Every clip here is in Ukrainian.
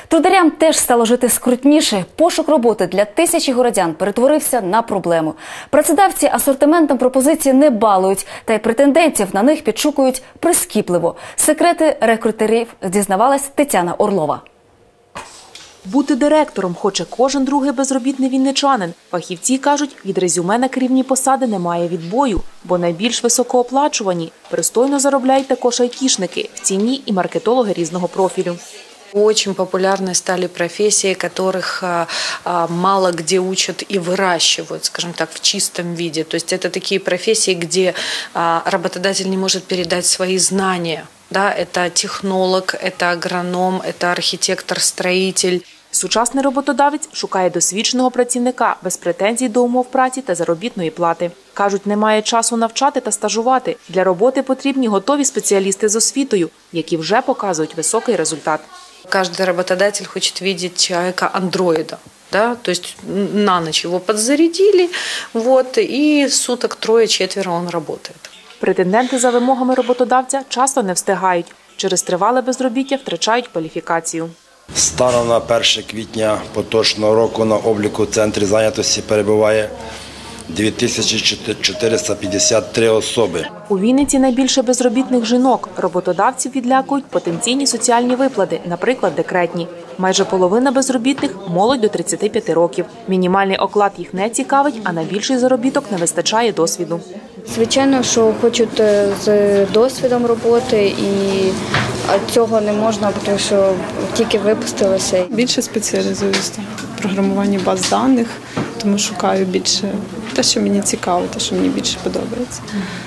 Трударям теж стало жити скрутніше. Пошук роботи для тисячі городян перетворився на проблему. Працедавці асортиментом пропозицій не балують, та й претендентів на них підшукують прискіпливо. Секрети рекрутерів дізнавалась Тетяна Орлова. Бути директором хоче кожен другий безробітний вінничанин. Фахівці кажуть, від резюме на керівні посади немає відбою, бо найбільш високооплачувані. Пристойно заробляють також айтішники, в ціні і маркетологи різного профілю. Очень популярны стали профессии, которых мало где учат и выращивают, скажем так, в чистом виде. То есть это такие профессии, где работодатель не может передать свои знания. Да, это технолог, это агроном, это архітектор, строїтель. Сучасний роботодавець шукає досвідченого працівника без претензій до умов праці та заробітної плати. Кажуть, немає часу навчати та стажувати. Для роботи потрібні готові спеціалісти з освітою, які вже показують високий результат. Каждый работодатель хочет видеть человека-андроида. Да? То есть на ночь его подзарядили, вот, и суток трое-четверо он работает. Претенденти за вимогами роботодавця часто не встигають. Через тривале безробіття втрачають кваліфікацію. Станом на 1 квітня поточного року на обліку в центрі зайнятості перебуває 2453 особи. У Вінниці найбільше безробітних жінок. Роботодавців відлякують потенційні соціальні виплати, наприклад, декретні. Майже половина безробітних – молодь до 35 років. Мінімальний оклад їх не цікавить, а на більший заробіток не вистачає досвіду. Звичайно, що хочуть з досвідом роботи, і цього не можна, тому що тільки випустилися. Більше спеціалізуюся в програмуванні баз даних, тому шукаю більше те, що мені цікаво, те, що мені більше подобається.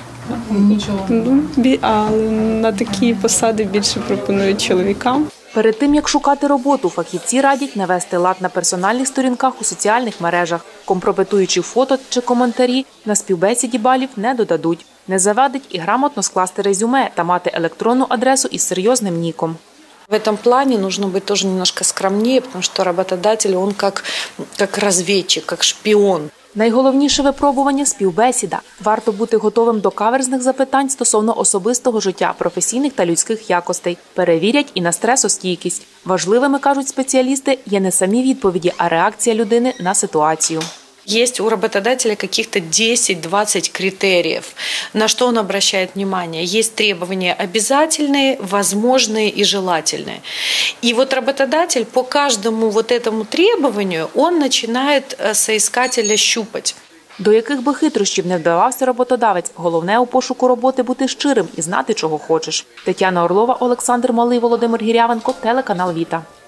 Але на такі посади більше пропонують чоловікам. Перед тим, як шукати роботу, фахівці радять навести лад на персональних сторінках у соціальних мережах. Компрометуючи фото чи коментарі, на співбесіді балів не додадуть. Не завадить і грамотно скласти резюме та мати електронну адресу із серйозним ніком. В этом плане нужно быть тоже немножко скромнее, потому что работодатель, он как разведчик, как шпион. Найголовніше випробування – співбесіда. Варто бути готовим до каверзних запитань стосовно особистого життя, професійних та людських якостей. Перевірять і на стресостійкість. Важливими, кажуть спеціалісти, є не самі відповіді, а реакція людини на ситуацію. Есть у работодателя каких-то 10-20 критериев, на что он обращает внимание. Есть требования обязательные, возможные и желательные. И вот работодатель по каждому вот этому требованию, он начинает соискателя щупать. До яких би хитрощів не вдавався роботодавець, головне у пошуку роботи бути щирим і знати, чого хочеш. Тетяна Орлова, Олександр Малий, Володимир Гірявенко, телеканал Віта.